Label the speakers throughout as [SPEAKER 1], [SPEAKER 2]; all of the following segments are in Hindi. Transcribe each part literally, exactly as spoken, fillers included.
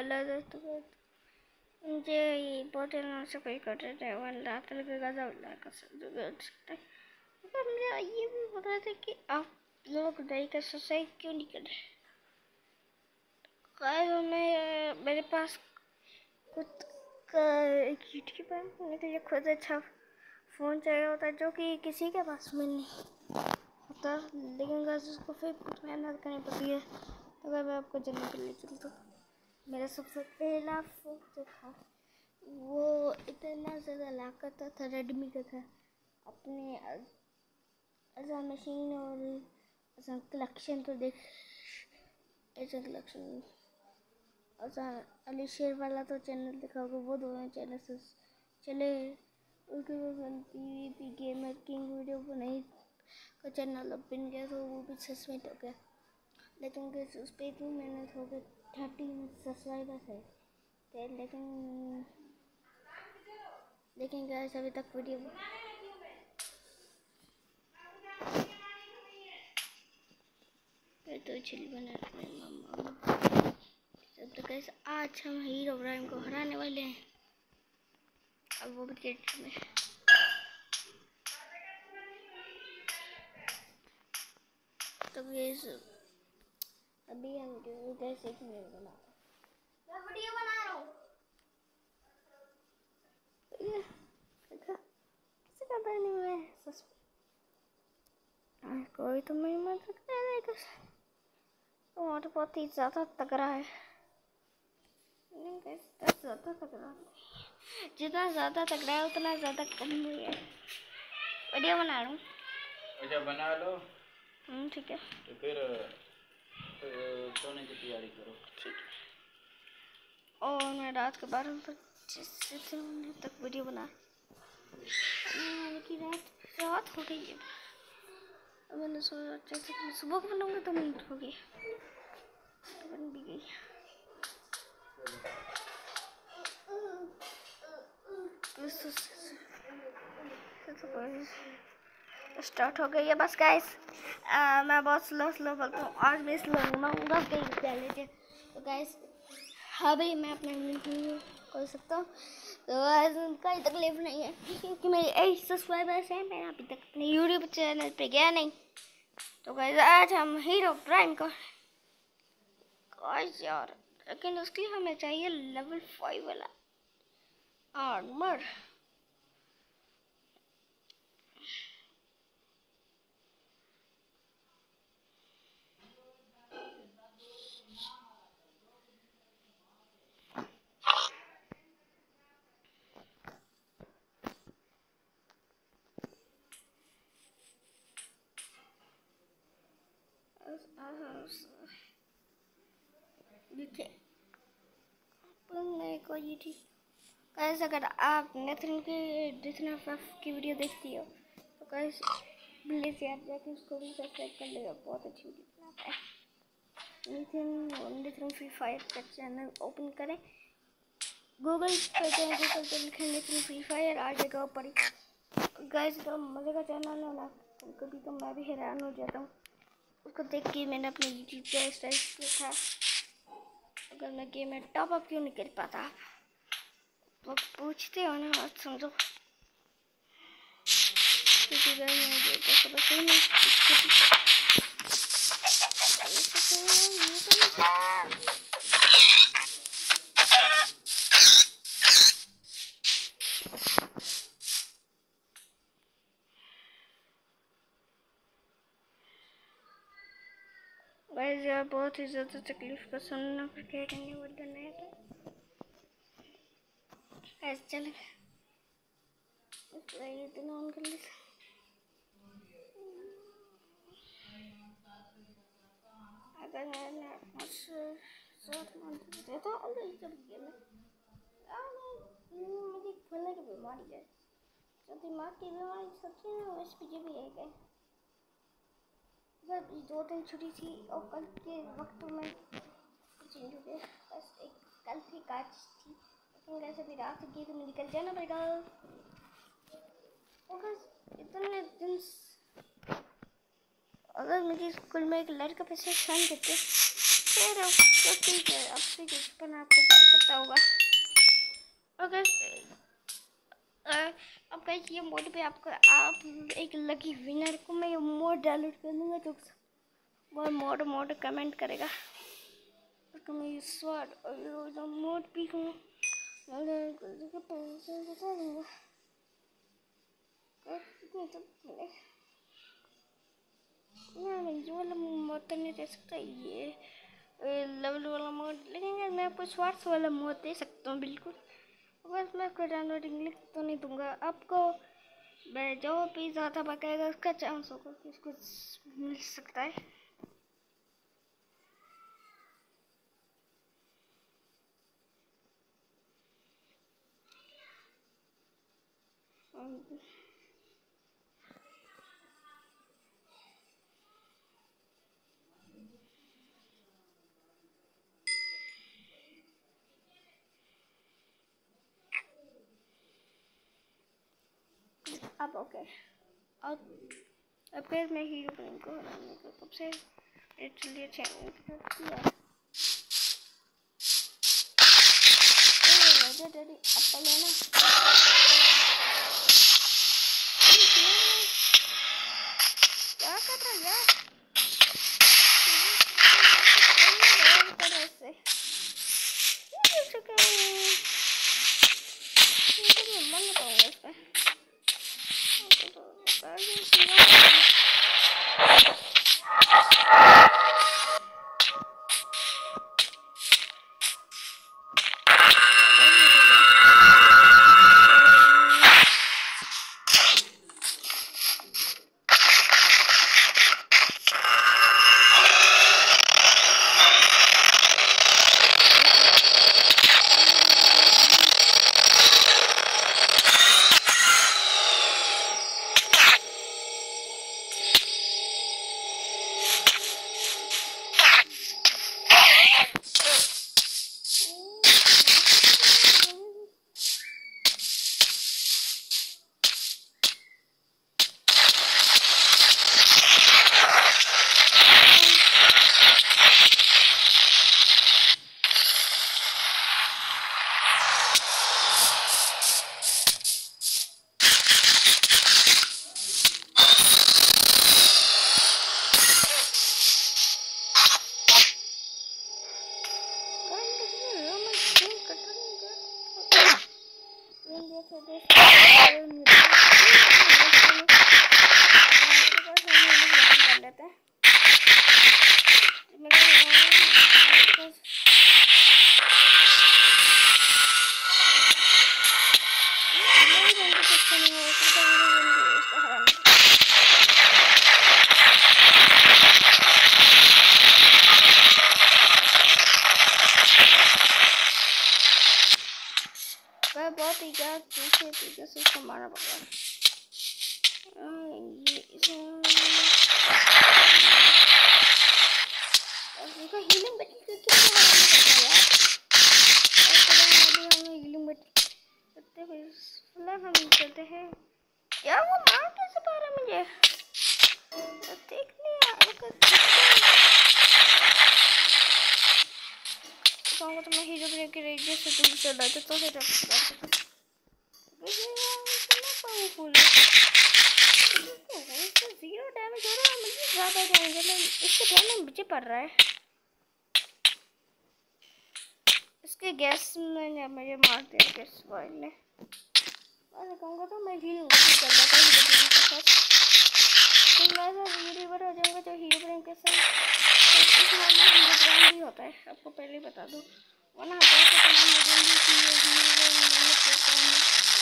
[SPEAKER 1] वाला दोस्तों मुझे ये बहुत ना सफाई कर रहे थे वन रात लगेगा जब लाकर सकते हैं। मुझे ये भी पता था कि आप लोग नहीं कर सब्सक्राइब क्यों नहीं कर रहे। मैं मेरे पास खुद का एक यूट्यूब पर करने के लिए खुद अच्छा फ़ोन चाहिए होता है जो कि किसी के पास में नहीं होता, लेकिन गाइस उसको फिर मेहनत करनी पड़ती है। तो अगर मैं आपको जानने के लिए चलता हूँ, मेरा सबसे पहला फ़ोन जो था वो इतना ज़्यादा ला करता था, रेडमी का था। अपने अज़ान मशीन और अज़ान कलेक्शन तो देख, अज़ान कलेक्शन अज़ान अली शेर वाला तो चैनल देखा होगा, वो दोनों चैनल से चले। उसके बाद बनती थी गेमर किंग वीडियो बनाई का चैनल ओपन किया तो वो भी सस्पेंड हो गया, लेकिन उस पर इतनी मेहनत हो गई, थर्टीन सब्सक्राइबर्स है थे, लेकिन लेकिन गाइस अभी तक वीडियो तो चिल बना रहे मामा। तो गाइस आज हम हीरो इब्राहिम को हराने वाले हैं, अब वो भी क्रिकेट में। तो गाइस अभी हम कैसे कि नहीं बना मैं वीडियो बना रहा हूँ, ये कैसे करता है नहीं मैं सच कोई तो मेरी मदद नहीं कर सकता। और बहुत ही ज़्यादा तगड़ा है, ज़्यादा तगड़ा है, जितना ज़्यादा तगड़ा है उतना ज़्यादा कम हुई है। वीडियो बना रहा हूँ।
[SPEAKER 2] अच्छा बना लो।
[SPEAKER 1] हम्म ठीक है,
[SPEAKER 2] तो फिर सोने की तैयारी करो।
[SPEAKER 1] ठीक है। और मैं रात के बारह बजे तक वीडियो बना, लेकिन रात रात हो गई है। अब मैंने सोचा कि सुबह को बनाऊंगा तो मिनट हो गई, तो बन भी गई। स्टार्ट हो गई है बस गाइस। मैं बहुत स्लो स्लो बोलता हूँ, आज भी स्लो मांगूंगा कहीं पहले से। तो गाइस अभी मैं अपने वीडियो कर सकता हूँ, तो आज कोई तकलीफ नहीं है क्योंकि मेरे एट सब्सक्राइबर्स हैं। मैं अभी तक अपने यूट्यूब चैनल पे गया नहीं। तो गाइस आज हम हीरो प्राइम को गाइस यार, लेकिन उसके लिए हमें चाहिए लेवल फाइव वाला आर्मर। को ये थी गाइस, अगर आप नेथन के डिथन की वीडियो देखती हो तो गाइस प्लीज यार जाके उसको भी सब्सक्राइब कर लेगा, बहुत अच्छी वीडियो बनाता है। नेथन नेथन फ्री फायर का चैनल ओपन करें, गूगल पे जाएं, गूगल पे लिखें नेथन फ्री फायर आ जाएगा ऊपर ही। गाइस तो मजे का चैनल है ना, कभी तो मैं भी हैरान हो जाता हूँ उसको देख के। मैंने अपने यूट्यूब पे स्टाइल किया था, अगर मैं गेम में टॉप अप क्यों नहीं कर पाता वो पूछते हो ना, मत समझो क्योंकि मैं ये तो बस नहीं गाइस यार, बहुत ही ज़्यादा तकलीफ का सामना करके करने वाला नहीं है। ऐसे चल ये दिन ऑन कर लेते। अगर मैं साथ मानते तो ऑलरेडी जब गेम मुझे खोलने की बीमारी है, तो दिमाग की बीमारी सबसे ना उस पे भी है क्या। जब दो दिन छुट्टी थी और कल के वक्त में चेंज हो गया, बस एक कल थी काज थी, लेकिन वैसे भी रात की तो निकल जाना पड़ेगा। और इतने दिन अगर मुझे स्कूल में एक लड़का पैसे शान देते खैर अब तो ठीक है, अब से कुछ पर आपको कुछ पता होगा। अगर अब गाइस ये मोड पे आपको आप एक लकी विनर को मैं ये मोड डाउनलोड कर दूँगा, जो वो मोड मोड कमेंट करेगा तो मैं इस बार और मोड भी हूँ पैसे बता दूँगा। ना मैं ये वाला मोड तो नहीं दे सकता, ये लेवल वाला मोड, लेकिन मैं आपको स्वार्थ वाला मोड दे सकता हूँ बिल्कुल। बस मैं आपको डाउनलोडिंग लिंक तो नहीं दूंगा आपको, मैं जो भी ज़्यादा बकाएगा उसका चांस होगा कि उसको मिल सकता है। अब ओके, अब अब फिर मैं हीरो बन को हराने को कब से इसलिए चैनल किया है डैडी अब लेना क्या कर रहा है यार तरह से मन बताऊंगा इस पे बहुत ही ज्यादा दूसरे तरीके से इसको मारना पड़ेगा। देखो हीलिंग बैटल के क्या यार, हमें हीलिंग बैटल करते हुए हम चलते हैं। क्या वो मार कैसे पा रहा मुझे देख लिया तो मैं हीरो ब्रेक के रेडियस से दूर चला जाता तो फिर पावरफुल जीरो डैमेज हो रहा है, मुझे ज़्यादा डैमेज है, इसके डैमेज मुझे पड़ रहा है। इसके गैस ने मुझे मार दिया, गैस बॉय ने। मैं कहूँगा तो मैं हीरो कर रहा था हीरो ब्रेक के साथ, फिर मैं हीरो हो जाऊँगा जो हीरो ब्रेक के साथ इस मामले में हीरो ब्रेक भी होता है, आपको पहले ही बता दूँ। वरना हज़ार से कम हो जाएंगे कि ये हीरो ब्रेक करता हूँ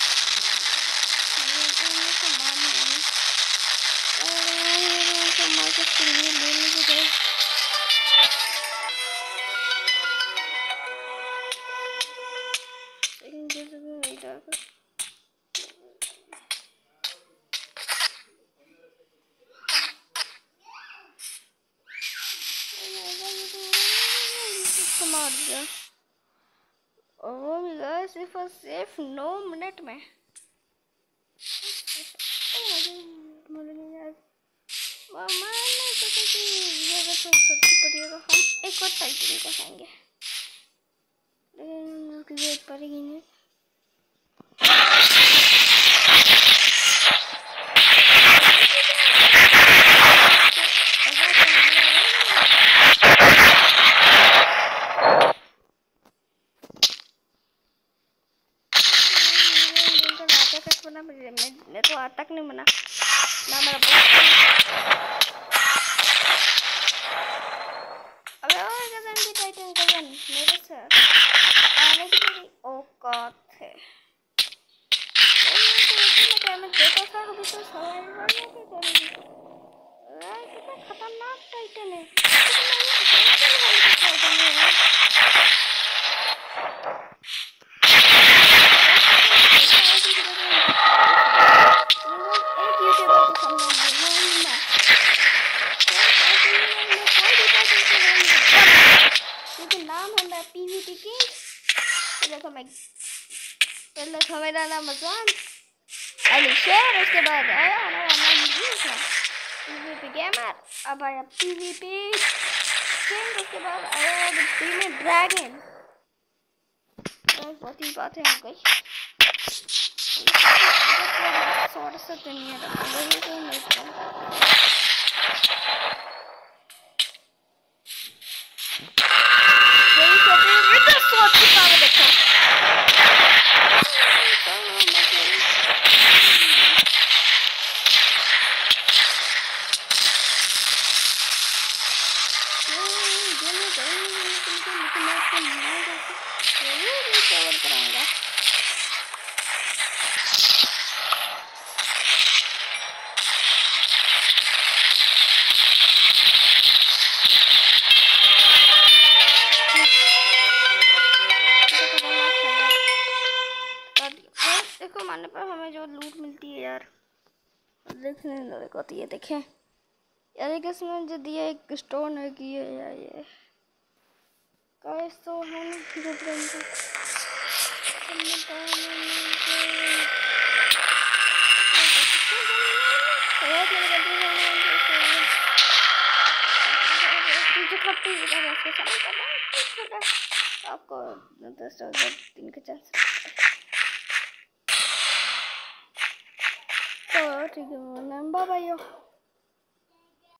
[SPEAKER 1] मार दिया और वो मिला सिर्फ और सिर्फ नौ मिनट में। मैं नहीं सोचा कि ये अगर तो सच्ची पड़ी है तो हम एक और फाइटिंग करेंगे, लेकिन ये पड़ेगी नहीं। मैं तो आज तक नहीं बना ना मेरा अबे और गजन की टाइटन गजन मेरे साथ आने की मेरी औकात है। मैं देखा था अभी तो सवाल नहीं करेगी। कितना खतरनाक टाइटन है। पहले था मेरा नाम अज़ान अली शेर, उसके बाद आया हमारा नाम था पीवीपी गेमर, अब आया पीवीपी किंग, उसके बाद आया टीम ड्रैगन। बहुत ही बात है हो गई सौ से दुनिया वही तो नहीं कराऊंगा। देखो मारने पर हमें जो लूट मिलती है यार, देखने देखो तो ये देखें यार, एक इसमें जो दिया एक स्टोन है कि ये यार ये गाइस तो हम जो फ्रेंड आपको दस तीन के चांस तो ठीक है, बाय बाय।